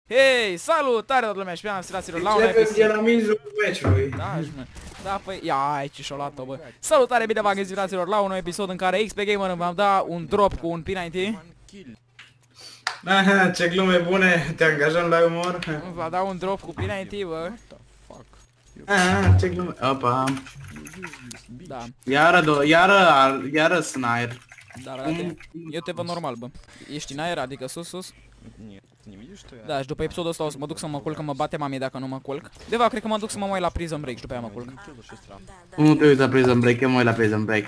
Hei, salutare toată lumea și pe fraților la un episod. Începem de la mijlocul meciului. Da, păi, ia aici și-o luat-o, bă. Salutare, bine v-am găsit, fraților, la un nou episod în care XP Gamer v-am dat un drop cu un P90. Aha, ce glume bune, te angajăm la umor. V-a dat un drop cu P90, bă. Aha, ce glume, opa. Da. Iară sunt în aer. Da, frate, eu te văd normal, bă. Ești în aer, adică sus. Da, și după episodul ăsta o să mă duc să mă culc, că mă bate mami dacă nu mă culc. Deva, cred că mă duc să mă mai la Prison Break și după aia mă culc. Nu te uiți la Prison Break, eu mă uit la Prison Break.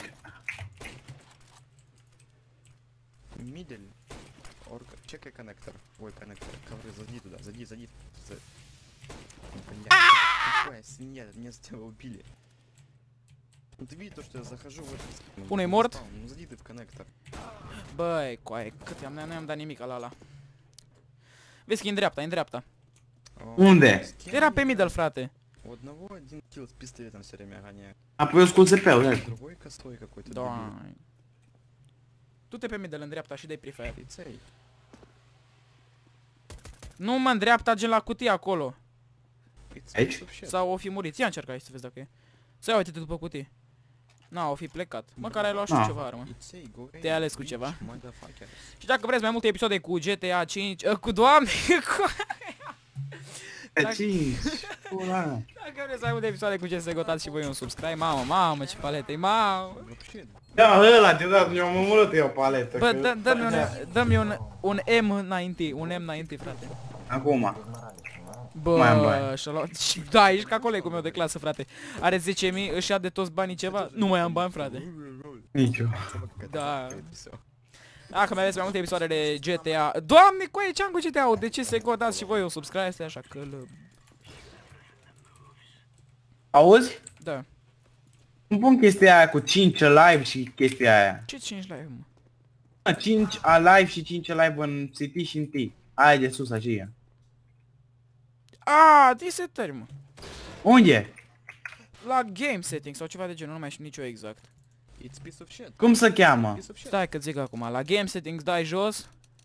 Middle. Чекай коннектор. Ой, коннектор. Ковры, зайди туда, зайди. Какая свинья, меня с тебя убили. Ну ты видишь то, что я захожу в этот... Unul-i mort. Ну зайди ты в коннектор. Băi, coaie, cât nu i-am dat nimic la ala. Vezi că e în dreapta. Unde? Era pe middle, frate. У одного один килл с пистолетом все время гоняю. Apoi eu scot ZP-ul, hai. Другой косой какой-то. Da. Du-te pe middle în dreapta și dai prefire. Ței. Nu mă, în dreapta, gen la cutie acolo. Aici? Sau o fi murit. Ia încerca aici să vezi dacă e. Să ia uite-te după cutii. Na, o fi plecat. Măcar ai luat și ceva armă. Te-ai ales cu ceva. Și dacă vreți mai multe episoade cu GTA 5, cu doamne, dacă vreți mai multe episoade cu CSGO, dați și voi un subscribe. Mamă, ce palete, mamă. Da, ăla, te-o dat, eu am omorât eu paletă. Bă, dă-mi un M90, un M90, frate. Acum. Bă, și-a luat... Da, ești ca colegul meu de clasă, frate. Are 10.000, își ia de toți banii ceva. Nu mai am bani, frate. Nici eu. Da. Dacă mai aveți mai multe episoade de GTA... Doamne, coaie, ce-am cu GTA-ul? De ce se dați și voi un subscribe? Este așa că... Auzi? Da. Îmi pun chestia aia cu 5 live și chestia aia. Ce 5 live, mă? 5 live și 5 live în City și în T. Aia de sus, așa. Aaa, resetări, mă. Unde? La game settings sau ceva de genul, nu mai știu nici eu exact. Cum se cheamă? Stai că zic acum, la game settings dai jos.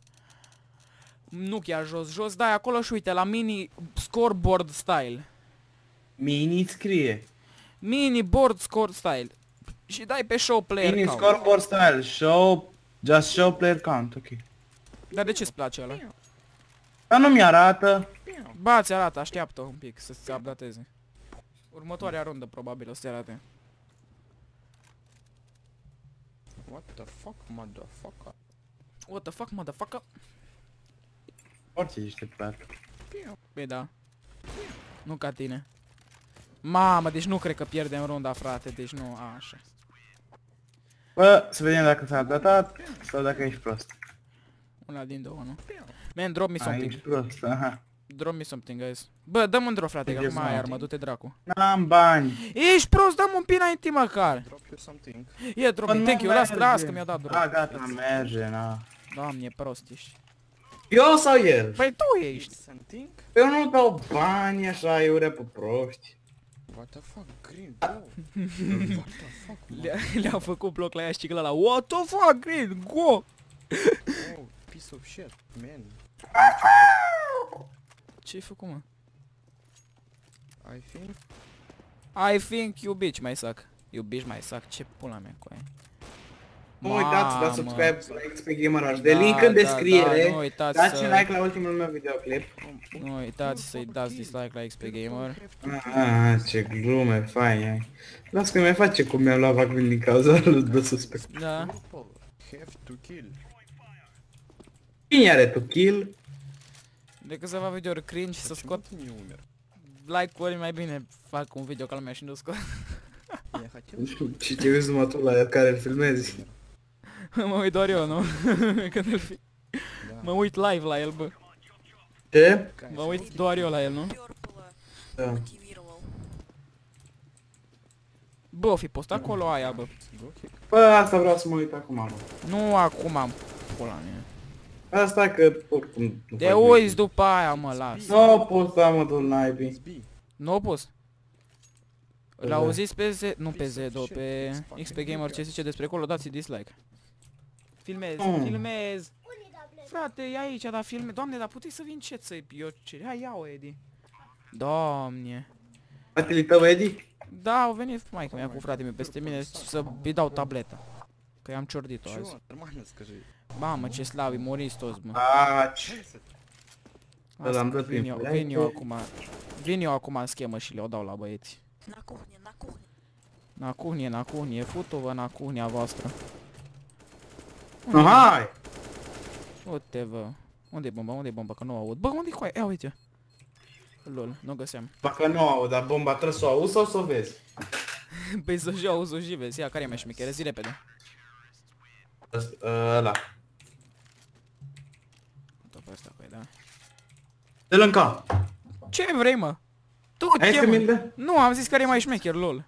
Nu chiar jos, dai acolo și uite, la mini scoreboard style. Mini scrie. Mini board score style. Și dai pe show player Mini count. scoreboard style. Just show player count, ok. Dar de ce-ți place ăla? Dar nu mi-arată. Ba, ți arată, așteaptă un pic să se updateze. Următoarea rundă probabil o să-ți arate. What the fuck, motherfucker? What the fuck, motherfucker? Orice ești teplat. Păi da. Nu ca tine. Mamă, deci nu cred că pierdem runda, frate, deci nu, așa. Bă, să vedem dacă s-a updatat sau dacă ești prost. Una din două, nu? Man, drop me something. Ești prost, aha. Drop me something, guys. Bă, dă-mi un drop, frate, că acum ai armă, du-te dracu. N-am bani. Ești prost, dă-mi un P90 măcar. Drop you something. Ia, drop me, thank you, las că mi-a dat drop. A, gata, merge, na. Doamne, prost ești. Eu sau el? Păi tu ești. Something? Eu nu dau bani așa, eu pe proști. What the fuck, green, go. What the fuck, Le-a făcut bloc la ea și la what the fuck, green, go! oh, piece of shit, man. Ce-ai făcut, mă? I I think you bitch my suck. You bitch my suck, ce pula mea cu aia. Nu uitați, dați subscribe la XP Gamer HD, Da, link în da, descriere. nu uitați Dați să- like la ultimul meu videoclip. Nu uitați să-i dați dislike la XP Gamer. Ce glume faine. Las că mi-ai face cum mi-am luat vaccin din cauza lui de suspect. Da. have to kill. Cine are tu kill? De câteva videouri cringe să Почему scot ты не умер? like-uri, mai bine fac un video ca lumea și nu scot. Я хотел... Și te uiți numai tu la care îl filmezi. Mă uit doar eu, nu? Când îl fi... Mă uit live la el, bă. Ce? Mă uit doar eu la el, nu? Da. Bă, o fi post acolo aia, bă. Bă, asta vreau să mă uit acum, bă. Nu acum am pula mea. Asta că oricum nu Te fac uiți nimic. după aia, mă, las. Nu pot să am tu naibii. Nu o pus. Îl Da. auziți pe Z... Nu pe Z2, pe XP Gamer ce zice despre acolo, dați-i dislike. Filmez, filmez. Frate, e aici, dar filme. Doamne, dar puteai să vin ce să eu cer. Hai, ia-o, Edi. Doamne. Fratele tău, Edi? Da, au venit maica mea cu fratele meu peste mine să-i dau tableta. Că i-am ciordit-o azi. Чё? Нормально скажи. Mamă, ce slavi, moriți toți, mă. L-am dat Vin prin vin eu acum. Vin eu acum în schemă și le-o dau la băieți. Na kuchnię, na kuchnię. Na cuhnie, futu-vă na cuhnia voastră. Hai! Uite, vă. Unde-i bomba? Unde-i bomba? Că nu o aud. Bă, unde-i coaie? Ia uite. Lol, nu găseam. Dacă nu aud, dar bomba trebuie să o auzi sau să o vezi? Păi să și auzi-o și vezi. Ia, care e mai șmechere? Zi repede. Ăla. Tot pe ăsta, păi da. Dă-l în cap. Ce vrei, mă? Tu, Hai să chemă. mi-l dă. Nu, am zis care e mai șmecher, lol.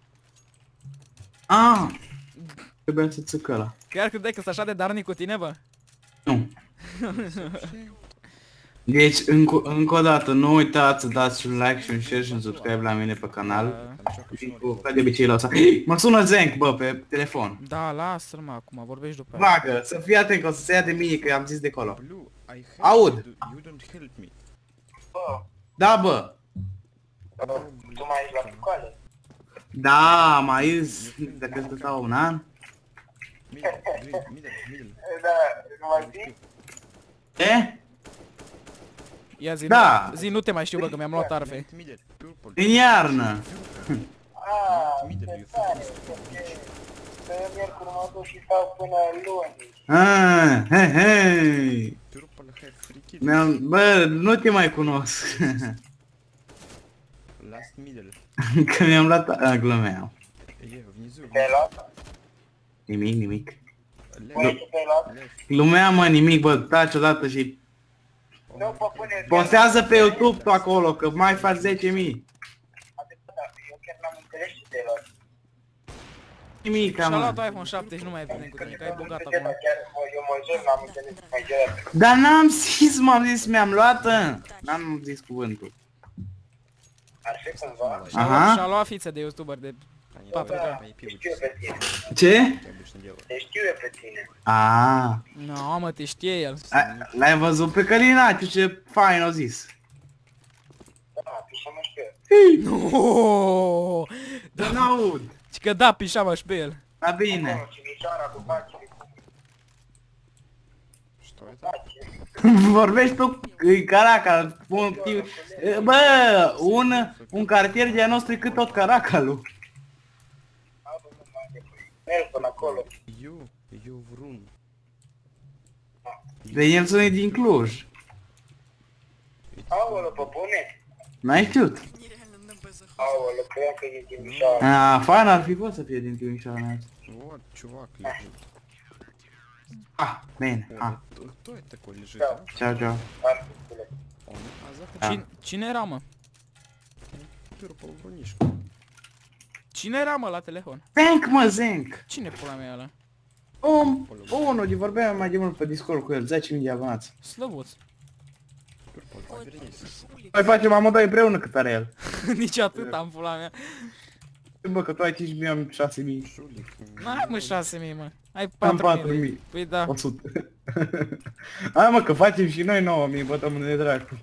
Ah! Trebuia să țâcă ăla. Chiar credeai că sunt așa de darnic cu tine, bă? Nu. Deci, încă o dată, nu uitați să dați un like și un share și un subscribe la mine pe canal. Ca de obicei la asta. Mă sună Zenk, bă, pe telefon. Da, lasă-l, mă, acum, vorbești după aia. Vagă, să fii atent că o să se ia de mine, că am zis de acolo. Blue, I help Aud. you, you don't help me. Da, bă. Tu mai ești la școală? Da, mai ies, dacă îți stau un an. Middle, green, middle. Da, nu mai știi? E? Ia zi, Da. zi, nu te mai știu, bă, că mi-am luat arfe. Middle, purple. În iarnă. Middle, you Tare, fucking bitch. că miercuri mă duc și stau până luni. Ah, hei, hei. Purple have free kill. Bă, nu te mai cunosc. Last middle. Că mi-am luat... Glumeam. E, внизу. Te-ai luat? Nimic. Băi, Left, tu te-ai luat? left. Glumeam, mă, nimic, bă, taci odată și... Nu, bă, pune... Postează pe YouTube tu acolo, că mai faci 10.000. Eu chiar n-am înțeles ce te-ai luat. Nimic, Și-a luat mă. iPhone 7 și nu mai vedem cu tine, că ai bogat Chiar, acum. eu mă jur, n-am înțeles mai niciodată. Dar n-am zis, m-am zis, mi-am luat, n-am zis cuvântul. Ar fi cumva. Aha. Și-a luat fițe de YouTuber de... Они Папа, тоже да. мои Te пиво știu eu pe tine. Ce? ты обычно делаешь. Te știu eu pe tine. Ah, No, mă, te știe el. l-ai văzut pe Călinaciu, ce fain o zis. Da, pișa-mă și pe el. No! Dar n-aud. Și că da, pișama și pe el. Da bine. Acolo, Cimișoara cu bacile. Что это? Vorbești tu, e Caracal, bă, un cartier de-a nostru e cât tot Caracalul. Merg până acolo. Eu vrun. De el sunt din Cluj. Aolă, pe bune? N-ai știut? Нереально на Б заходит. Aolă, cred că e Timișoara. A, fan ar fi fost să fie din Timișoara. Вот, чувак лежит. Ah, bine, О, ah, кто это такой лежит, Да. а? ceau, ceau. Он, а заходи. Da. Cine era, mă? Purple vrunișcu. Cine era, mă, la telefon? Zenk, mă, Zenk! Cine pula mea e ăla? Unul, de vorbeam mai de mult pe Discord cu el, 10.000 de abonați. Slăbuț. Purple, Ой, повернись. Шулик. Noi facem amândoi împreună cât are el. Nici atât am pula mea. Bă, că tu ai 5.000, am 6.000. Шулик. N-ai, mă, 6.000, mă. Ai Am 4.000. 4.000. Păi da. 100. Hai mă, că facem și noi 9.000, bătăm de dracu.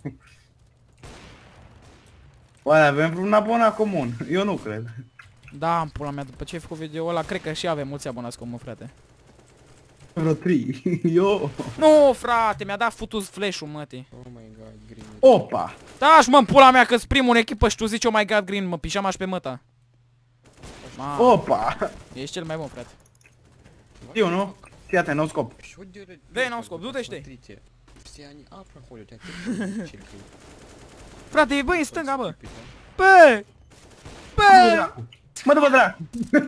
Oare avem vreun abonat comun? Eu nu cred. Da, am pula mea, după ce ai făcut video ăla, cred că și avem mulți abonați comun, frate. Vreo 3. Eu. Nu, frate, mi-a dat futus flash-ul, mătii. Oh my god, green. Opa! Da, și mă, în pula mea, că-s primul în echipă și tu zici, oh my god, green, mă, pișama-și pe măta. Ma, Opa! ești cel mai bun, frate. Eu nu? Fii atent, nou scop. Что делать? Да, на ускоп, ну, точно. Смотрите. Все они А проходят, а ты чекай. Frate, băi, în stânga, bă. Капитан. Bă! Bă! Mă dă dracu!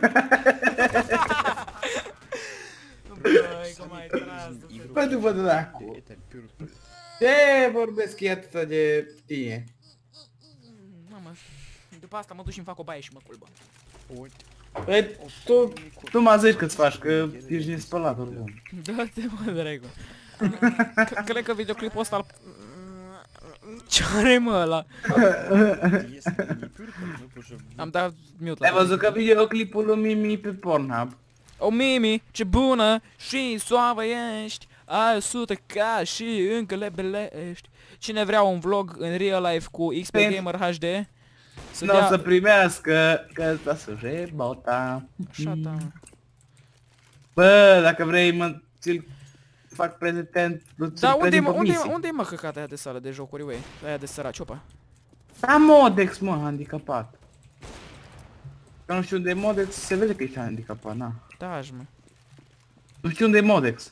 Băi, cum ai tras, Mă dă dracu! Это purple. Ce vorbesc e atât de tine? Mamă, după asta mă duc și îmi fac o baie și mă culbă. Вот. Păi, tu mă zici că-ți faci, că ești din spălat oricum. Da-te, mă, dracu. Cred că videoclipul ăsta al... Ce are, mă, ăla? Если бы не purple, мы бы уже... Am dat mute Ai la văzut că videoclipul lui Mimi pe Pornhub? O, Mimi, ce bună și suavă ești. ai 100 ca și încă le belești. Cine vrea un vlog în real life cu XP Gamer HD? Să Nu o să primească, că ăsta să rebota. Așa, da. Bă, dacă vrei mă ți-l fac prezent. Da, unde-i mă căcata aia de sală de jocuri, ui? Aia de săraci, opa. Da, Modex, mă, handicapat. Că nu știu unde e Modex, se vede că ești handicapat, na. Da, mă. Nu știu unde e Modex.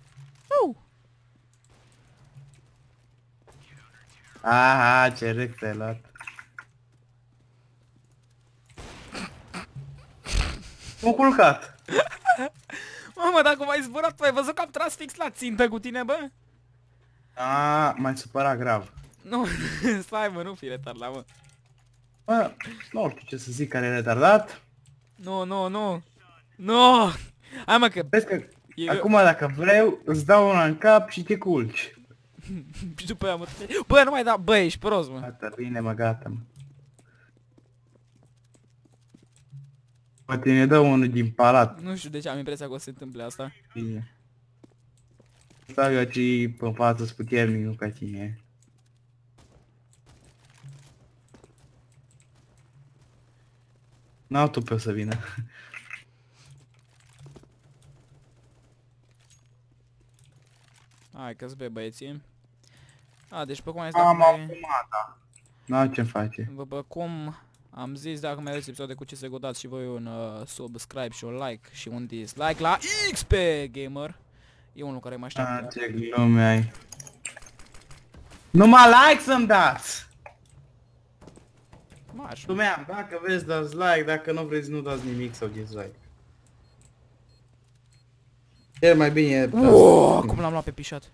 Aha, ce rec te-ai luat. M-am culcat. Mamă, dacă m-ai zburat, tu ai văzut că am tras fix la țintă cu tine, bă? Aaa, m-ai supărat grav. Nu, stai mă, nu fi retardat, mă. Bă, nu știu ce să zic care e retardat. Nu. Hai mă că... Vezi că acum dacă vreau, îți dau una în cap și te culci. Și după aia mă... Bă, nu mai da, bă, ești prost, mă. Gata, bine mă, gata mă. Poate ne dă unul din palat. Nu știu de ce am impresia că o să se întâmple asta. Bine. Stau eu aici pe față sputernic, nu ca tine. N-au tu pe o să vină. Hai că-ți bei băieții. A, deci pe cum ai zis, Am dacă automata. N-au ce face. După cum am zis, dacă mai aveți episoade cu CSGO, dați și voi un subscribe și un like și un dislike la XP Gamer. E unul care mă așteaptă. Ce glume ai. Numai like să-mi dați! Marș. Lumeam, dacă vreți dați like, dacă nu vreți nu dați nimic sau dislike. Cel mai bine... Cum l-am luat pe pișat.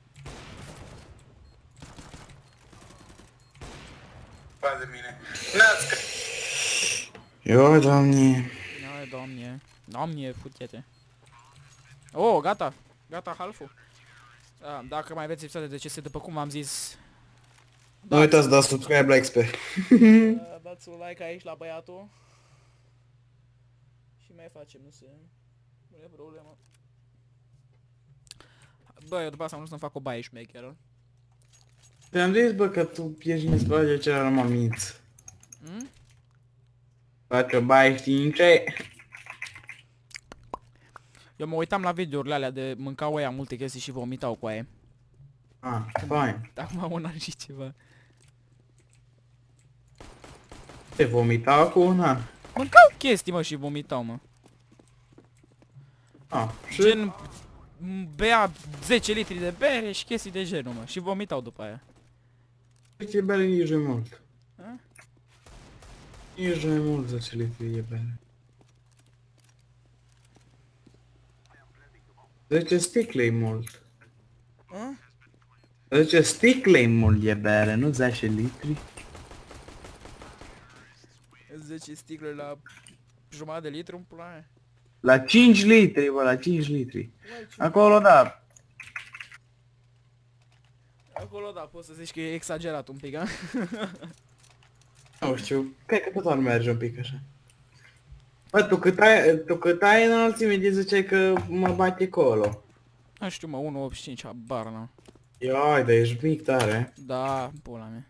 De mine. Eu, doamne. Ai, doamne, futiete. Oh, gata. Gata, halful. Da, dacă mai aveți episoade de CS, după cum am zis... Nu uitați să dați subscribe la XP. Dați un like aici la băiatul. Și mai facem, nu e problemă. Bă, eu după asta am vrut să-mi fac o baie șmecheră. Te-am zis, bă, că tu ești în spate ce rămă minți. Faci o baie, știi ce? Eu mă uitam la videourile alea de mâncau ăia multe chestii și vomitau cu aia. Ah, fain. Acum un an și ceva. Te vomitau cu un an. Mâncau chestii, mă, și vomitau, mă. Ah, și... Gen... bea 10 litri de bere și chestii de genul, mă. Și vomitau după aia. Ce bere nici nu mult. A? Nici nu e mult 10 litri de bere. 10 sticle e mult. 10 sticle e mult de bere, nu 10 litri. 10 sticle la jumătate de litru în pula aia. La 5 litri, bă, la 5 litri. Acolo, da. Acolo, da, poți să zici că e exagerat un pic, a? Nu știu, cred că tot ar merge un pic așa. Bă, tu cât ai înălțime de ziceai că mă bate acolo. Nu știu, mă, 1,85, habar n-am. Ioi, dar ești mic tare. Da, pula mea.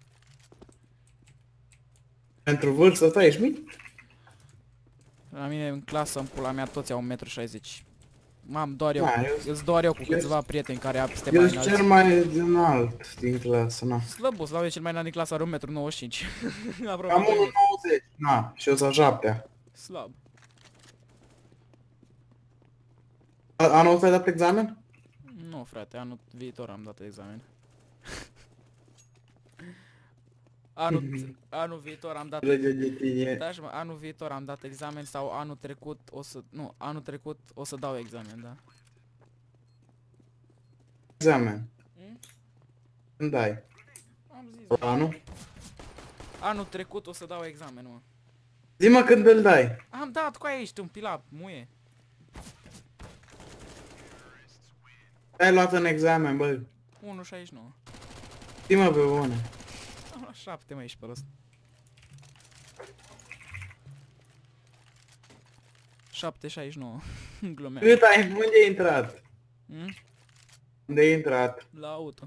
Pentru vârsta ta ești mic? La mine în clasă, în pula mea, toți au 1,60 m. Mam, doar eu, Da, îți doar eu cu câțiva prieteni care suntem Eu mai sunt înalți. cel mai înalt din clasă, na. Slăbus, la cel mai înalt din clasă are 1,95 m. Aproape Am de mine. 1,90. Na, și eu sunt 7. Slab. Anul ăsta ai dat examen? Nu, frate, anul viitor am dat examen. Anul viitor am dat... Rege de tine. Da, mă, anul viitor am dat examen sau anul trecut o să... Nu, anul trecut o să dau examen, da. Examen. Când dai? Am zis. Anul? Anul trecut o să dau examen, mă. Zi-mă când îl dai. Am dat cu aia, ești un pilap, muie. Ai luat în examen, bă. 1,69. Zi-mă pe bune. Am luat 7, mă, ești pe rost. 7,69. Glumeam. Cât ai? Unde ai intrat? Unde ai intrat? La auto.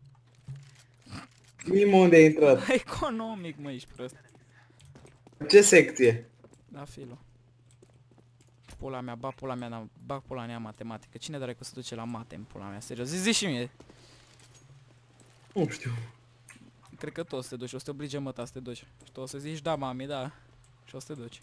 Zi-mi unde ai intrat. Economic, mă, ești prost. Ce secție? La filo. Pula mea, bag pula mea matematică. Cine dracu se duce la mate în pula mea? Serios, zi și mie. Nu știu. Cred că tu o să te duci, o să te oblige măta să te duci. Și tu o să zici da, mami, da. Și o să te duci.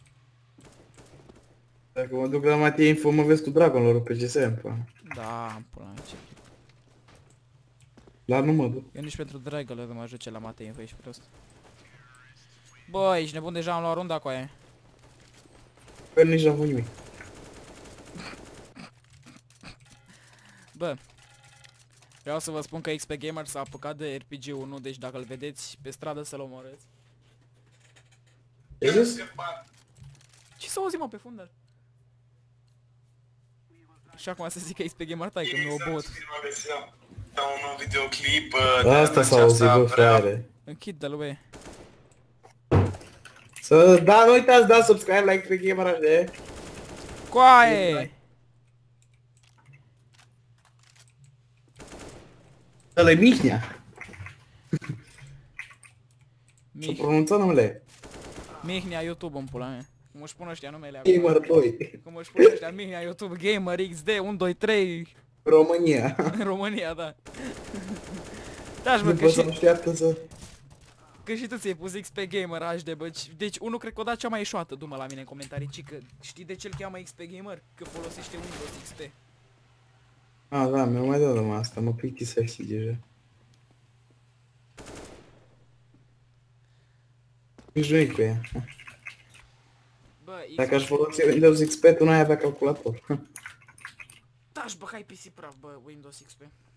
Dacă mă duc la Matie Info, mă vezi cu Dragonlord pe GSM, pă. Da, pula mea, ce. Dar nu mă duc. Eu nici pentru Dragonlord nu mă ajut la mate info, ești prost. Bă, ești nebun, deja am luat runda cu aia. Păi nici n-am făcut nimic. Bă, vreau să vă spun că XP Gamer s-a apucat de RPG-1, deci dacă îl vedeți pe stradă să-l omorâți. Ce zis? Ce s-a auzit, mă, pe fundal? Și acum să zic că XP Gamer tai, că nu o bot. Da un nou videoclip. Asta s-a auzit, bă, frate. Închid-l, băi. Să, da, nu uitați, da, subscribe, like, pe Gamer HD. Coaie! Ăla-i Mihnea. S-a Mih pronunțat numele. Mihnea YouTube în pula mea. Cum își pun ăștia numele Gamer acum. 2. Cum își pun ăștia Mihnea YouTube Gamer XD 1, 2, 3 România. în România, da. Da, mă, După să așteaptă să... că și tu ți-ai pus XP Gamer HD, bă. Deci unul cred că o dat cea mai eșuată, du-mă la mine în comentarii, ci că știi de ce îl cheamă XP Gamer? Că folosește Windows XP. Ah, da, mi-au mai dat numai asta, mă plictisește deja. Nici nu-i cu ea. Bă, Dacă aș folosi Windows XP, tu n-ai avea calculator. Da-și băgai PC praf, bă, Windows XP.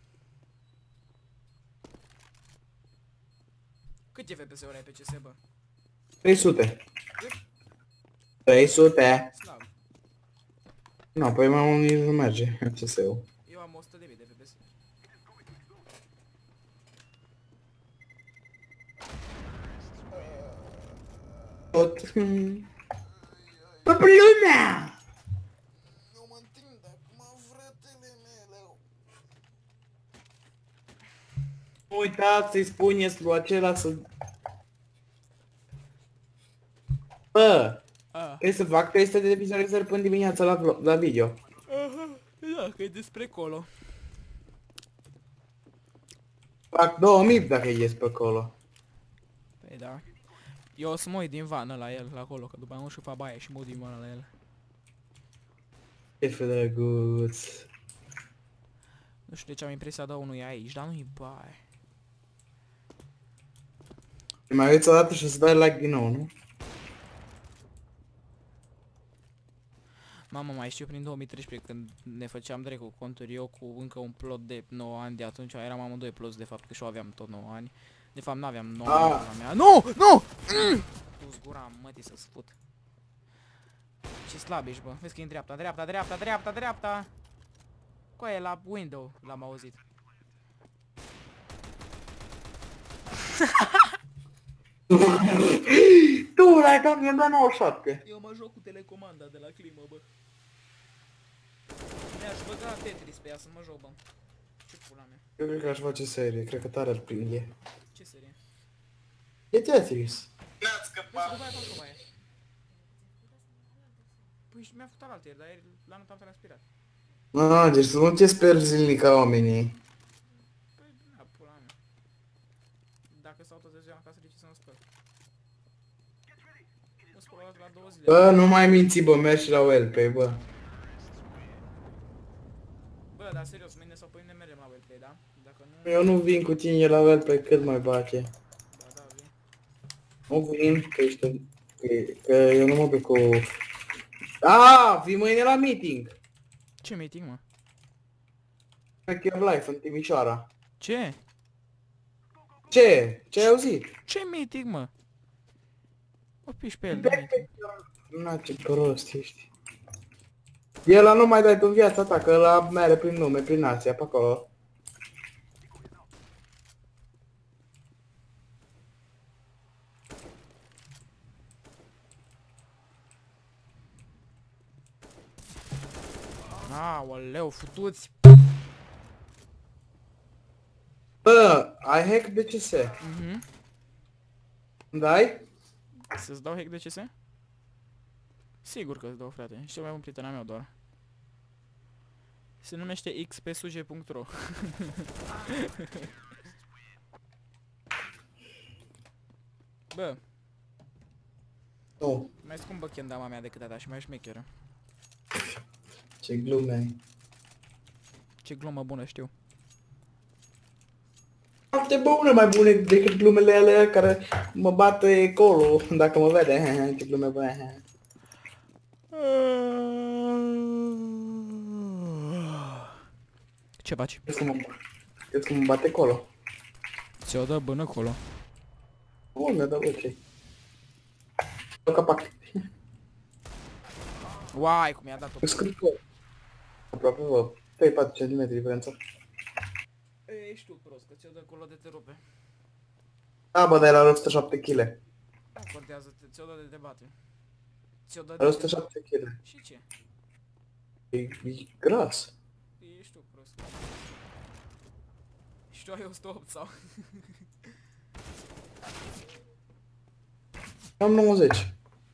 Câte FPS-uri ai pe CS, bă? 300. 300. Slab. Nu, păi mai mult nici nu merge CS-ul. Eu am 100.000 de FPS. Tot. Pe lumea! Nu mă întind acum, fratele meu. Nu uitați să-i spuneți lui acela să... Bă! Trebuie să fac teste de vizualizări până dimineața la video. Da, că e despre colo. Fac 2000 dacă ies pe acolo. Păi da. Eu o să mă uit din vană la el, la acolo, că după aia mă și fac baie și mă uit din vană la el. Ce fel de drăguț. Nu știu de ce am impresia de unul e aici, dar nu-i baie. Te mai uiți o dată și o să dai like din nou, nu? Mamă, mai știu prin 2013 când ne făceam direct cu conturi eu cu încă un plot de 9 ani de atunci, eram amândoi plots de fapt, că și eu aveam tot 9 ani. De fapt n-aveam 9 ani la mea. Nu! Nu! Tu-ți gura, mătii să-ți fut. Ce slab ești, bă. Vezi că e în dreapta, dreapta, dreapta, dreapta, dreapta. Coaie, la window l-am auzit. Tu l-ai dat, mi-am dat 97. Eu mă joc cu telecomanda de la climă, bă. Mi-aș băga Tetris pe ea să mă joc, bă. Ce pula mea? Eu cred că aș face serie, cred că tare ar prinde. Ce serie? E Tetris. N-ați scăpat. Păi mi-a făcut altă ieri, dar ieri la notă am transpirat. Nu, deci să nu te speri zilnic ca oamenii. Păi, da, pula mea. Dacă stau toată ziua acasă, de ce să mă spăl? Mă spăl la 2 zile. Bă, nu mai minți, bă, mergi la Wellpay, bă. Bă, dar serios, mâine sau pâine mergem la Wellplay, da? Dacă nu... Eu nu vin cu tine la Wellpay cât mai bate. Da, da, vin. Nu vin, că eu nu mă duc cu... Ah, vii mâine la meeting. Ce meeting, mă? Pe Care Life în Timișoara. Ce? Ce? Ce ai auzit? Ce meeting, mă? O piși pe el de meeting. Na, ce prost ești. El ăla nu mai dai tu în viața ta, că ăla mere prin nume, prin Asia, pe acolo. Aoleu, futuți! Ai hack DCS. Mhm. Dai? Să-ți dau hack DCS? Sigur că îți dau, frate. Ești cel mai bun prieten al meu doar. Se numește xpsuje.ro. Bă, Nu. mai scumpă kendama mea decât a ta și mai șmecheră. Ce glume ai. Ce glumă bună, știu. Foarte bune, mai bune decât glumele alea care mă bate colo, dacă mă vede. Ce glume bune. Ce faci? Crezi că mă bate colo? Ți-o dă bână acolo. Bune, da, bă, ce? Capac. Uai, cum i-a dat-o. Eu scriu aproape, bă, 3-4 cm diferență. Ești tu prost, că ți-o dă acolo de te rupe. Da, bă, dar era 107 kg. Nu contează, ți-o dă de te bate. Ți-o dă Era de... 107 kg. Și ce? E gras. Ești tu prost. Și tu ai 108 sau? Am 90.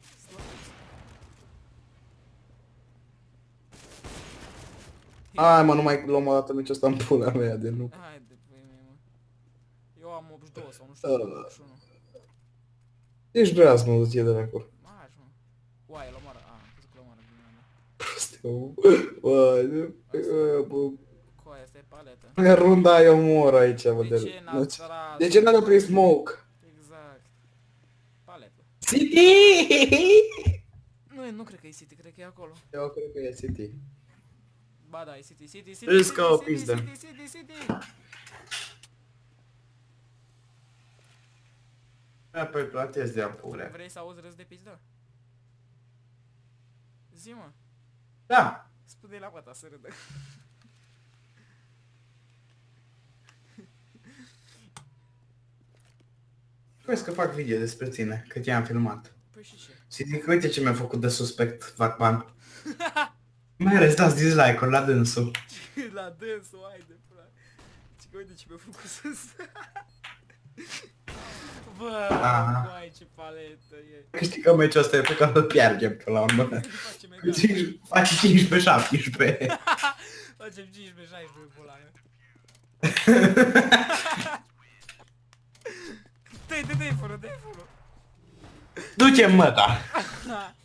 Hai mă, nu mai luăm o dată nici ăsta în pula mea de nu. Hai de pui mei, mă. Eu am 82 sau nu știu, 81. Ești gras, mă, ție de acolo. Mai mă. Uai, el omoară. A, am crezut că l-omoară din mea. Prostiu. Bă, bă. Coaia, asta e paletă. Runda eu mor aici, bă, De ce n-a tras? de ce n-a dat prin smoke? Exact. Paletă. City! Nu cred că e City, cred că e acolo. Eu cred că e City. Ba da, e City, City, City, Râs ca o City, pizdă. City, City, City. Apoi platez de apure. Vrei să auzi râs de pizdă? Zi, mă. Da. Spune-i la pata să râdă. Crezi că fac video despre tine, că te-am filmat. Păi și ce? Și zic, uite ce mi-a făcut de suspect, Vacban. Mai ales dați dislike-uri la dânsul. La dânsul, hai de pula. Ce că uite ce mi-a făcut sus. Bă, Aha. uai, ce paletă e. Câștigăm meciul ăsta, e pe care îl pierdem până la urmă. Facem egal. Faci 15-17. Facem 15-16 pula mea. Dă-i fără, dă-i fără. Du-te-mi mă, da.